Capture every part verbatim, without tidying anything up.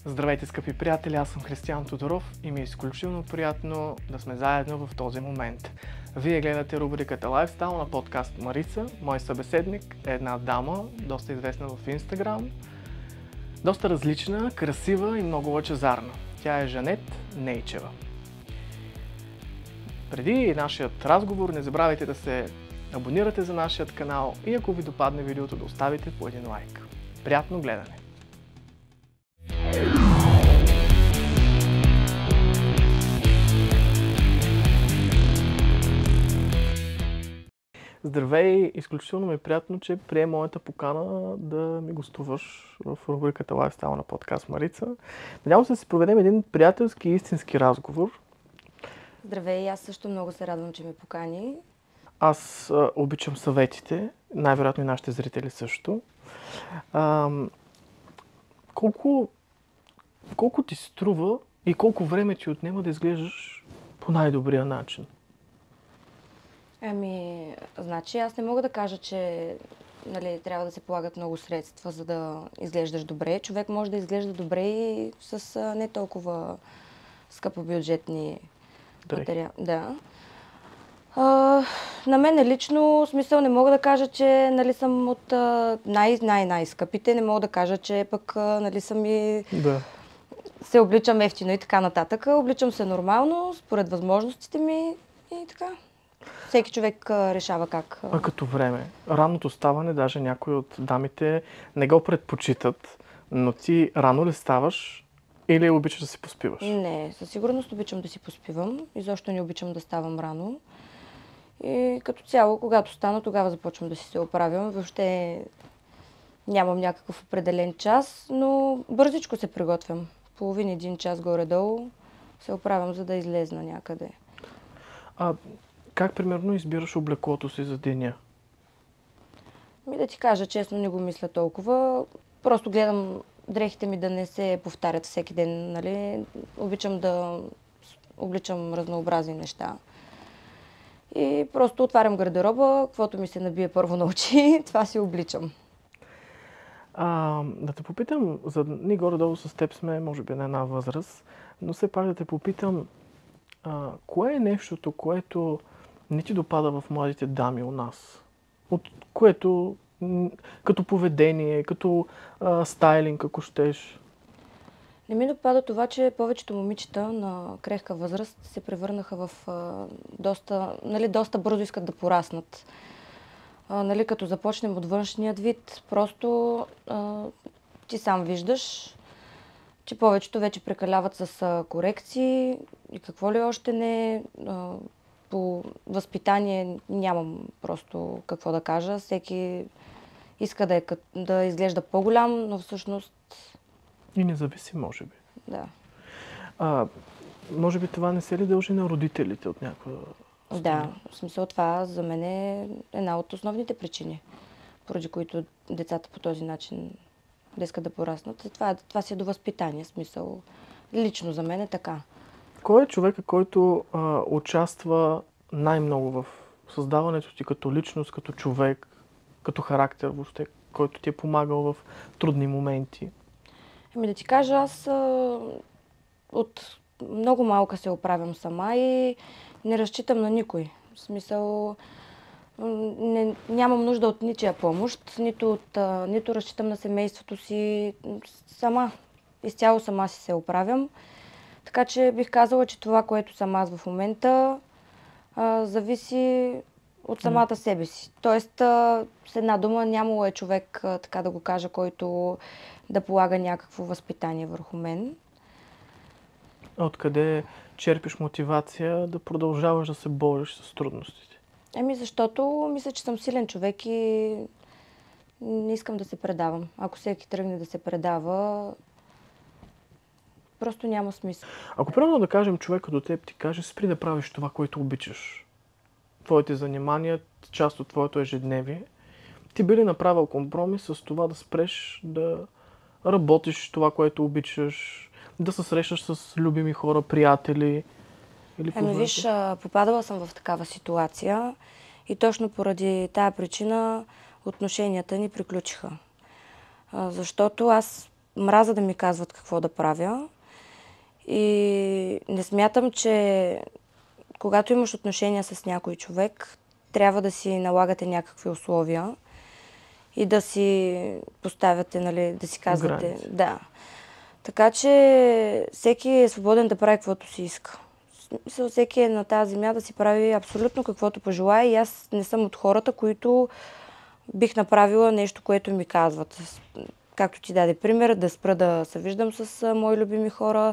Здравейте, скъпи приятели, аз съм Християн Тодоров и ми е изключително приятно да сме заедно в този момент. Вие гледате рубриката Лайфстайл на подкаст Марица. Мой събеседник е една дама, доста известна в Инстаграм, доста различна, красива и много лъчезарна. Тя е Жанет Нейчева. Преди нашият разговор не забравяйте да се абонирате за нашият канал и ако ви допадне видеото да оставите по един лайк. Приятно гледане! Здравей! Изключително ми е приятно, че прие моята покана да ми гостуваш в рубриката Лайфстайл на подкаст Марица. Надявам се да си проведем един приятелски и истински разговор. Здравей! Аз също много се радвам, че ме покани. Аз а, обичам съветите, най-вероятно и нашите зрители също. А, колко, колко ти струва и колко време ти отнема да изглеждаш по най-добрия начин? Ами, значи аз не мога да кажа, че нали, трябва да се полагат много средства, за да изглеждаш добре. Човек може да изглежда добре и с а, не толкова скъпобюджетни материали. Да. А, на мен лично смисъл не мога да кажа, че нали, съм от най-най-най-скъпите. Не мога да кажа, че пък а, нали, съм и Да. се обличам ефтино и така нататък. Обличам се нормално, според възможностите ми и така. Всеки човек а, решава как. А като време, ранното ставане, даже някои от дамите не го предпочитат, но ти рано ли ставаш или обичаш да си поспиваш? Не, със сигурност обичам да си поспивам. Изобщо не обичам да ставам рано. И като цяло, когато стана, тогава започвам да си се оправям. Въобще нямам някакъв определен час, но бързичко се приготвям. Половин един час горе-долу се оправям, за да излезна някъде. А как примерно избираш облеклото си за деня? Ми да ти кажа, честно не го мисля толкова. Просто гледам дрехите ми да не се повтарят всеки ден, нали. Обичам да обличам разнообразни неща. И просто отварям гардероба, каквото ми се набие първо на очи, това си обличам. А, да те попитам, за ние горе-долу с теб сме, може би на една възраст, но все пак да те попитам, а, кое е нещото, което не ти допада в младите дами у нас? От което, м, като поведение, като а, стайлинг, ако щеш? Не ми допада това, че повечето момичета на крехка възраст се превърнаха в а, доста, нали, доста бързо искат да пораснат. А, нали, като започнем от външният вид, просто а, ти сам виждаш, че повечето вече прекаляват с а, корекции и какво ли още не. А, по възпитание нямам просто какво да кажа. Всеки иска да, е, да изглежда по-голям, но всъщност... И независим, може би. Да. А, може би това не се ли дължи на родителите от някаква страна? Да, в смисъл това за мен е една от основните причини, поради които децата по този начин да искат да пораснат. Това, това си е до възпитание, смисъл. Лично за мен е така. Кой е човека, който а, участва най-много в създаването ти като личност, като човек, като характер въобще, който ти е помагал в трудни моменти? Ами да ти кажа, аз а, от много малка се оправям сама и не разчитам на никой. В смисъл, не, нямам нужда от ничия помощ, нито, от, а, нито разчитам на семейството си. Сама, изцяло сама си се оправям. Така че бих казала, че това, което съм аз в момента, а, зависи от самата себе си. Тоест, а, с една дума, нямало е човек, а, така да го кажа, който да полага някакво възпитание върху мен. А откъде черпиш мотивация да продължаваш да се бориш с трудностите? Еми, защото мисля, че съм силен човек и не искам да се предавам. Ако всеки тръгне да се предава, просто няма смисъл. Ако примерно да кажем човека до теб ти каже, спри да правиш това, което обичаш, твоите занимания, част от твоето ежедневие, ти би ли направил компромис с това да спреш да работиш това, което обичаш, да се срещаш с любими хора, приятели или познати? Ами виж, попадала съм в такава ситуация и точно поради тая причина отношенията ни приключиха. Защото аз мраза да ми казват какво да правя. И не смятам, че когато имаш отношения с някой човек, трябва да си налагате някакви условия и да си поставяте, нали, да си казвате. Граници. Да. Така че всеки е свободен да прави каквото си иска. В смисъл, всеки е на тази земя да си прави абсолютно каквото пожелае и аз не съм от хората, които бих направила нещо, което ми казват. Както ти даде пример, да спра да се виждам с а, мои любими хора.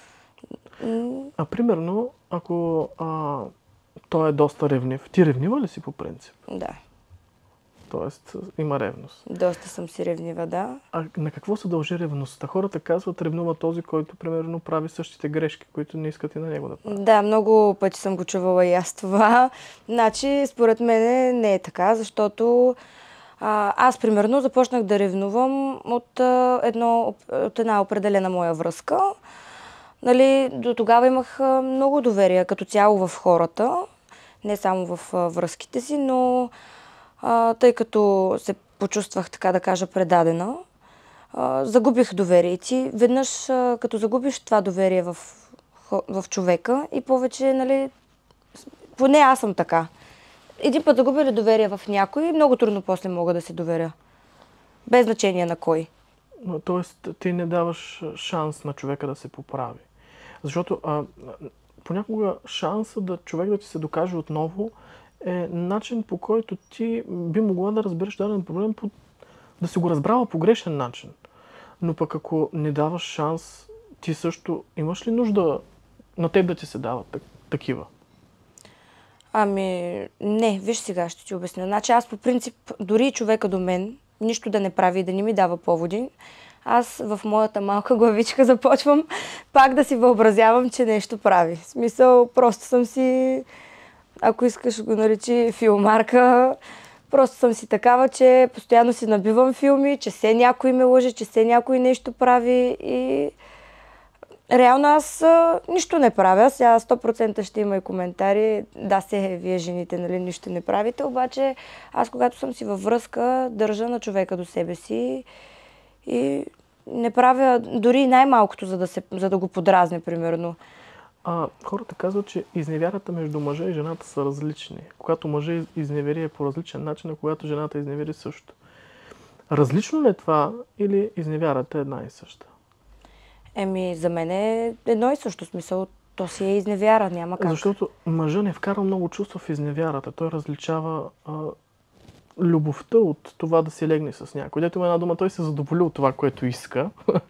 А примерно, ако а, той е доста ревнив, ти ревнива ли си по принцип? Да, Тоест, има ревност. доста съм си ревнива, да. А на какво се дължи ревността? Хората казват, ревнува този, който примерно прави същите грешки, които не искат и на него да прави. Да, много пъти съм го чувала и аз това. Значи, според мен не е така, защото а, аз, примерно, започнах да ревнувам от, а, едно, от една определена моя връзка. Нали, до тогава имах а, много доверие като цяло в хората, не само в а, връзките си, но а, тъй като се почувствах, така да кажа, предадена, а, загубих доверие. И ти веднъж, а, като загубиш това доверие в, в човека и повече, нали, поне аз съм така. Един път загубя ли доверие в някой, много трудно после мога да се доверя. Без значение на кой. Но, тоест, ти не даваш шанс на човека да се поправи. Защото а, понякога шанса да човек да ти се докаже отново е начин, по който ти би могла да разбереш даден проблем, по, да си го разбрала по грешен начин. Но пък ако не даваш шанс, ти също имаш ли нужда на теб да ти се дават так, такива? Ами, не, виж сега, ще ти обясня. Значи аз по принцип, дори и човека до мен, нищо да не прави и да не ми дава поводи, аз в моята малка главичка започвам пак да си въобразявам, че нещо прави. В смисъл, просто съм си, ако искаш го наречи филмарка, просто съм си такава, че постоянно си набивам филми, че все някой ме лъже, че все някой нещо прави и реално аз а, нищо не правя. Сега сто процента ще има и коментари. Да, се, вие жените, нали, нищо не правите, обаче аз когато съм си във връзка, държа на човека до себе си и не правя дори най-малкото, за да, се, за да го подразня, примерно. А, хората казват, че изневярата между мъжа и жената са различни. Когато мъжа изневери е по различен начин, а когато жената изневери също. Различно ли е това или изневярата е една и съща? Еми, за мен е едно и също смисъл. То си е изневяра, няма как. Защото мъжа не вкара много чувства в изневярата. Той различава а, любовта от това да се легне с някой. Дето има една дума, той се задоволи от това, което иска.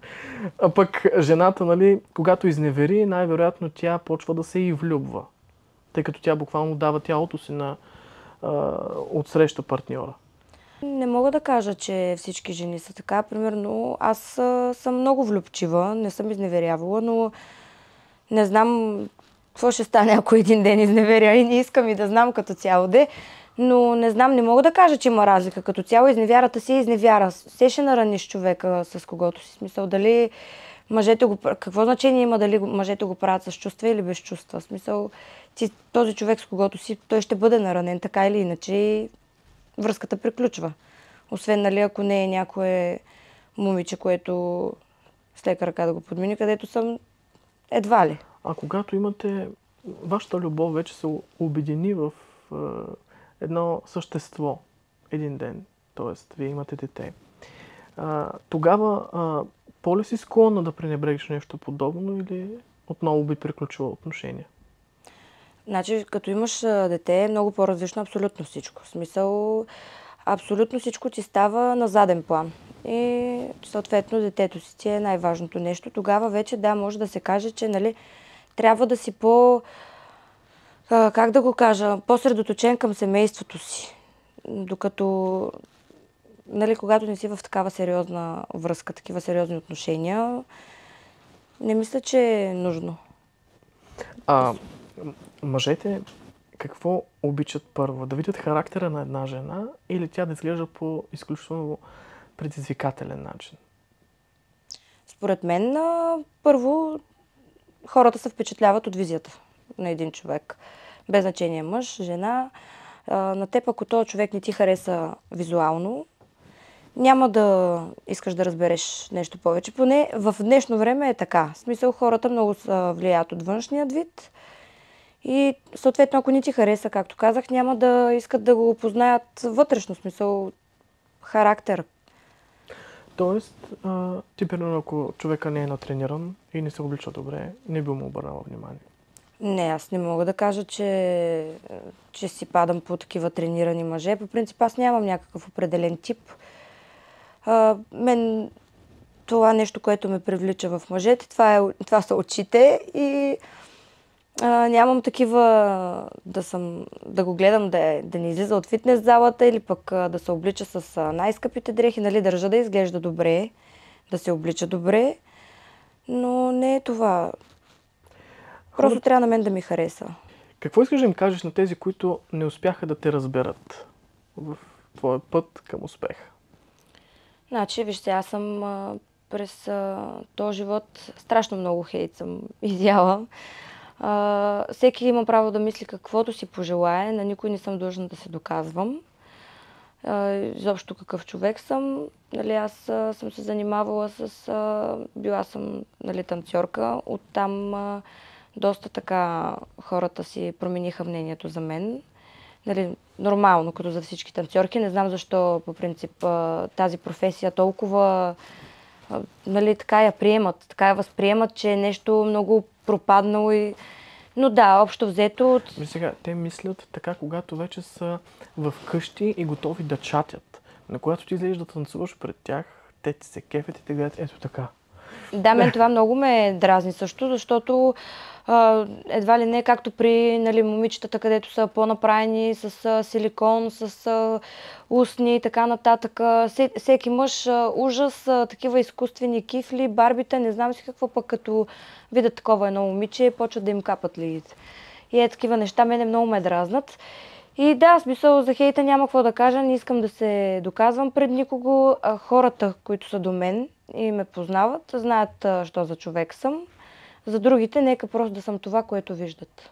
А пък жената, нали, когато изневери, най-вероятно тя почва да се и влюбва. Тъй като тя буквално дава тялото си на а, отсреща партньора. Не мога да кажа, че всички жени са така. Примерно, аз а, съм много влюбчива, не съм изневерявала, но не знам какво ще стане, ако един ден изневеря и не искам и да знам като цяло де. Но не знам, не мога да кажа, че има разлика. Като цяло изневярата си е изневяра. Все ще нараниш човека с когото си. Смисъл, дали мъжете го... Какво значение има дали мъжете го правят с чувства или без чувства? Смисъл, ти, този човек с когото си, той ще бъде наранен, така или иначе и връзката приключва. Освен, нали, ако не е някое момиче, което с лека ръка да го подмини, където съм едва ли. А когато имате... Вашата любов вече се обедини в е, едно същество един ден, т.е. вие имате дете. А, тогава а, по-ли си склонна да пренебрегнеш нещо подобно или отново би приключила отношения? Значи, като имаш дете, е много по-различно абсолютно всичко. В смисъл, абсолютно всичко ти става на заден план. И съответно детето си ти е най-важното нещо. Тогава вече, да, може да се каже, че, нали, трябва да си по... А, как да го кажа? По-средоточен към семейството си. Докато, нали, когато не си в такава сериозна връзка, такива сериозни отношения, не мисля, че е нужно. А мъжете какво обичат първо? Да видят характера на една жена или тя да изглежда по изключително предизвикателен начин? Според мен, първо, хората се впечатляват от визията на един човек. Без значение мъж, жена. На теб, ако този човек не ти хареса визуално, няма да искаш да разбереш нещо повече. Поне в днешно време е така. В смисъл, хората много се влияят от външният вид и съответно, ако не ти хареса, както казах, няма да искат да го познаят вътрешно, в смисъл, характер. Тоест, а, ти примерно, ако човека не е натрениран и не се облича добре, не би му обърнала внимание. Не, аз не мога да кажа, че, че си падам по такива тренирани мъже. По принцип, аз нямам някакъв определен тип. А, мен това нещо, което ме привлича в мъжете, това, е, това са очите и а, нямам такива да, съм, да го гледам да, е, да не излиза от фитнес залата или пък а, да се облича с а, най-скъпите дрехи. Нали, държа да изглежда добре, да се облича добре, но не е това. Просто трябва на мен да ми хареса. Какво искаш да им кажеш на тези, които не успяха да те разберат в твоя път към успеха? Значи, вижте, аз съм а, през а, този живот страшно много хейт съм изяла. А, всеки има право да мисли каквото си пожелае, на никой не съм длъжна да се доказвам. А, изобщо какъв човек съм. Нали, аз а, съм се занимавала с... А, била съм, нали, танцорка. Оттам а, доста така хората си промениха мнението за мен. Нали, нормално, като за всички танцорки. Не знам защо по принцип тази професия толкова, нали, така я приемат, така я възприемат, че е нещо много пропаднало. И... Но да, общо взето... От... Сега, те мислят така, когато вече са в къщи и готови да чатят. На когато ти излезеш да танцуваш пред тях, те ти се кефят и те гледат ето така. Да, мен това много ме дразни също, защото а, едва ли не както при, нали, момичетата, където са по-направени с а, силикон, с а, устни и така нататък. Се, всеки мъж а, ужас, а, такива изкуствени кифли, барбите, не знам си какво, пък като видят такова едно момиче, почват да им капат лигите. И е такива неща, мене много ме дразнат. И да, смисъл за хейта няма какво да кажа, не искам да се доказвам пред никого. А хората, които са до мен и ме познават, знаят а, що за човек съм. За другите, нека просто да съм това, което виждат.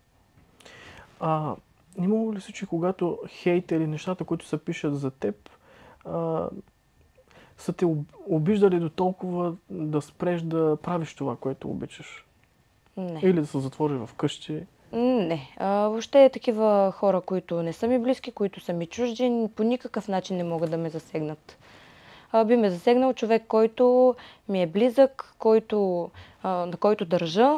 А, имало ли случаи, когато хейт или нещата, които се пишат за теб, а, са те обиждали до толкова да спреш да правиш това, което обичаш? Не. Или да се затвориш в къщи? Не. А, въобще такива хора, които не са ми близки, които са ми чужди, по никакъв начин не могат да ме засегнат. А, би ме засегнал човек, който ми е близък, който, а, на който държа,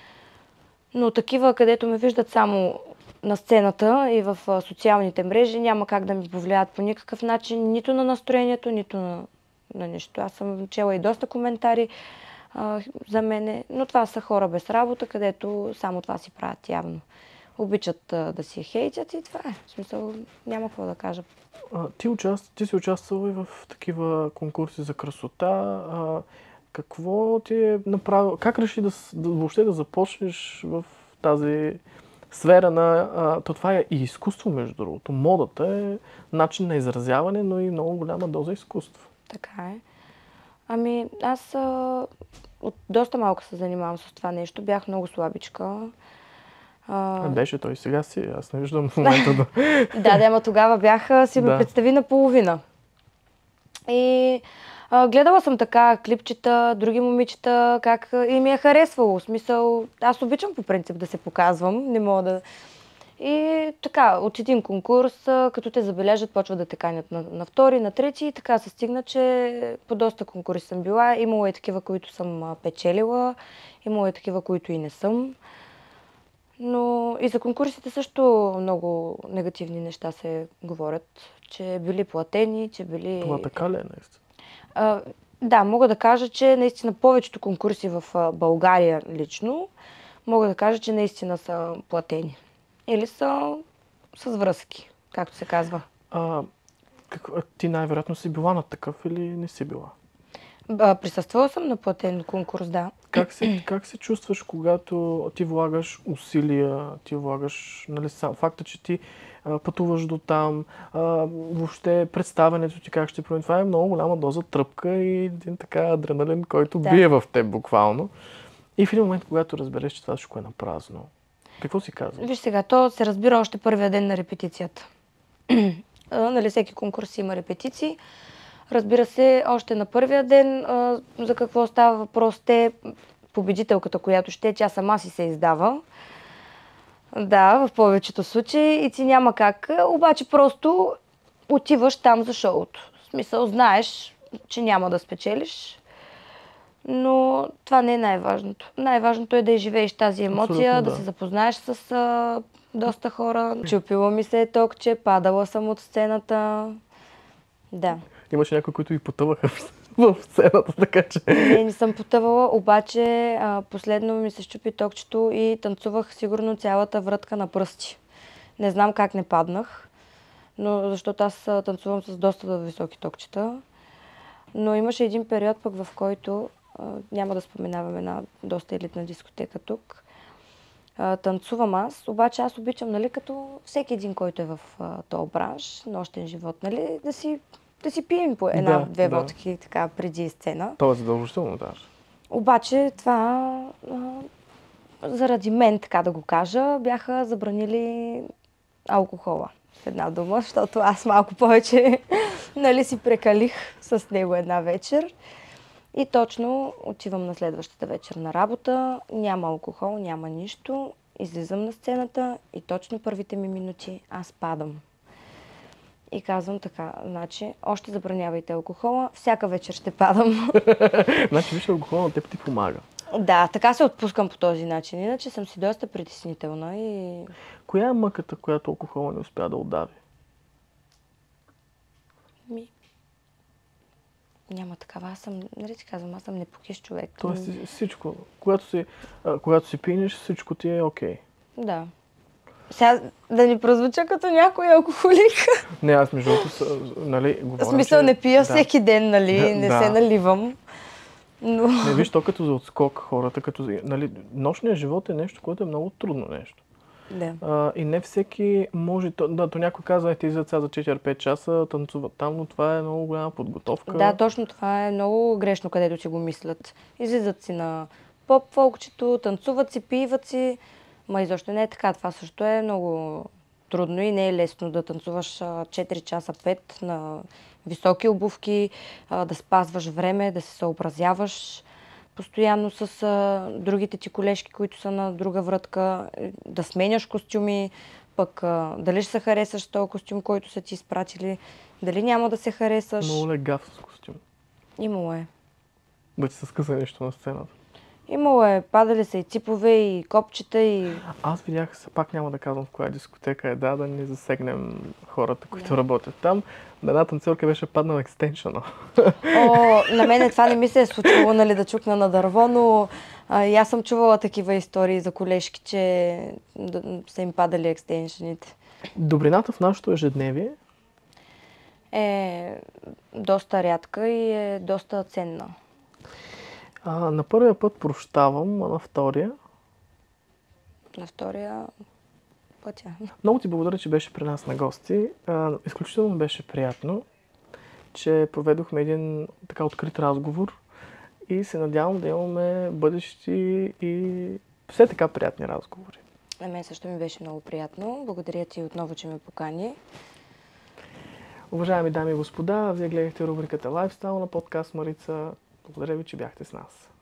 но такива, където ме виждат само на сцената и в а, социалните мрежи, няма как да ми повлияят по никакъв начин, нито на настроението, нито на, на нищо. Аз съм чела и доста коментари а, за мене, но това са хора без работа, където само това си правят явно. Обичат а, да си хейтят и това е. В смисъл, няма какво да кажа. А, ти, участ... ти си участвала и в такива конкурси за красота. А, какво ти е направило? Как реши да, да въобще да започнеш в тази сфера на... А, то това е и изкуство, между другото. Модата е начин на изразяване, но и много голяма доза изкуство. Така е. Ами, аз а, от доста малко се занимавам с това нещо. Бях много слабичка. А, беше той сега си, аз не виждам в момента да... Да, да, ама тогава бях, си ме Да. представи наполовина. И а, гледала съм така клипчета, други момичета, как и ми е харесвало. В смисъл, аз обичам по принцип да се показвам, не мога да... И така, от един конкурс, а, като те забележат, почват да те канят на, на втори, на трети и така се стигна, че по доста конкурси съм била. Имало е такива, които съм а, печелила, имало е такива, които и не съм. Но и за конкурсите също много негативни неща се говорят, че били платени, че били... Това така ли е наистина? А, да, мога да кажа, че наистина повечето конкурси в а, България лично, мога да кажа, че наистина са платени. Или са с връзки, както се казва. А, как, а ти най-вероятно си била на такъв или не си била? А, присъствала съм на платен конкурс, да. Как се, как се чувстваш, когато ти влагаш усилия, ти влагаш, нали, сам, факта, че ти а, пътуваш до там, а, въобще представянето ти как ще промени, това е много голяма доза тръпка и един така адреналин, който Да. бие в теб буквално. И в един момент, когато разбереш, че това всичко е напразно, какво си казваш? Виж сега, то се разбира още първия ден на репетицията. А, нали, всеки конкурс има репетиции. Разбира се, още на първия ден а, за какво става въпрос. Те, победителката, която ще, тя сама си се издава. Да, в повечето случаи и ти няма как. Обаче просто отиваш там за шоуто. В смисъл, знаеш, че няма да спечелиш. Но това не е най-важното. Най-важното е да изживееш тази емоция, Абсолютно, да да. се запознаеш с а, доста хора. Чупила ми се е токче, падала съм от сцената. Да. Имаше някои, които и потъваха в, в сцената, така че... Не, не съм потъвала, обаче а, последно ми се щупи токчето и танцувах сигурно цялата врътка на пръсти. Не знам как не паднах, но защото аз а, танцувам с доста високи токчета. Но имаше един период пък, в който, а, няма да споменавам една доста елитна дискотека тук, а, танцувам аз, обаче аз обичам, нали, като всеки един, който е в а, този бранш, нощен живот, нали, да си, да си пием по една-две да, водки да. така преди сцена. Това е задължително даже. Обаче това, а, заради мен, така да го кажа, бяха забранили алкохола. С една дума, защото аз малко повече нали, си прекалих с него една вечер. И точно отивам на следващата вечер на работа, няма алкохол, няма нищо, излизам на сцената и точно първите ми минути аз падам. И казвам така, значи, още забранявайте алкохола, всяка вечер ще падам. Значи, виж, алкохол на теб ти помага. Да, така се отпускам по този начин, иначе съм си доста притеснителна и... Коя е мъката, която алкохола не успя да отдави? Ми... Няма такава, аз съм, нали ти казвам, аз съм непокиш човек. Тоест всичко, когато си, а, когато си пинеш, всичко ти е окей. Да. Сега да ни прозвуча като някой алкохолик. Не, аз между другото, нали, говоря, В смисъл, че... не пия да. всеки ден, нали, Да, не да. се наливам. Но... Не, виж, то като за отскок хората, като за... Нали, нощният живот е нещо, което е много трудно нещо. Да. А, и не всеки може... То, да, то някой казва, е, ти излизат сега за четири-пет часа, танцуват там, но това е много голяма подготовка. Да, точно това е много грешно, където си го мислят. Излизат си на поп-фолкчето, танцуват си, пиват си. Ма изобщо не е така. Това също е много трудно и не е лесно да танцуваш четири часа пет на високи обувки, да спазваш време, да се съобразяваш постоянно с а, другите ти колежки, които са на друга вратка, да сменяш костюми, пък а, дали ще се харесаш този костюм, който са ти изпратили, дали няма да се харесаш. Много е гаф с костюм. Имало е. Да ти се скъса нещо на сцената. Имало е. Падали са и ципове, и копчета, и... Аз видях, пак няма да казвам в коя дискотека е, да, да не засегнем хората, които Да. работят там. На една танцорка беше паднал екстеншъна. О, на мен това не ми се е случило, нали, да чукна на дърво, но а, и аз съм чувала такива истории за колежки, че да, са им падали екстеншените. Добрината в нашето ежедневие Е доста рядка и е доста ценна. а, на първия път прощавам, а на втория. На втория пътя. Много ти благодаря, че беше при нас на гости. А, изключително беше приятно, че проведохме един така открит разговор и се надявам да имаме бъдещи и все така приятни разговори. На мен също ми беше много приятно. Благодаря ти отново, че ме покани. Уважаеми дами и господа, вие гледахте рубриката Lifestyle на подкаст Марица. Благодаря ви, че бяхте с нас.